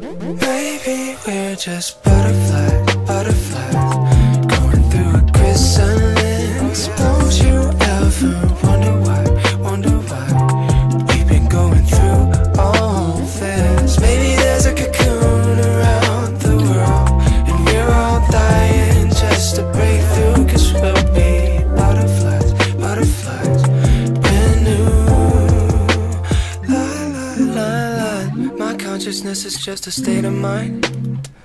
Maybe we're just butterflies, butterflies, going through a chrysalis. Don't you ever wonder why, wonder why we've been going through all this? Maybe there's a cocoon around the world, and we're all dying just to break through. 'Cause we'll be butterflies, butterflies, brand new. La la la la. My consciousness is just a state of mind.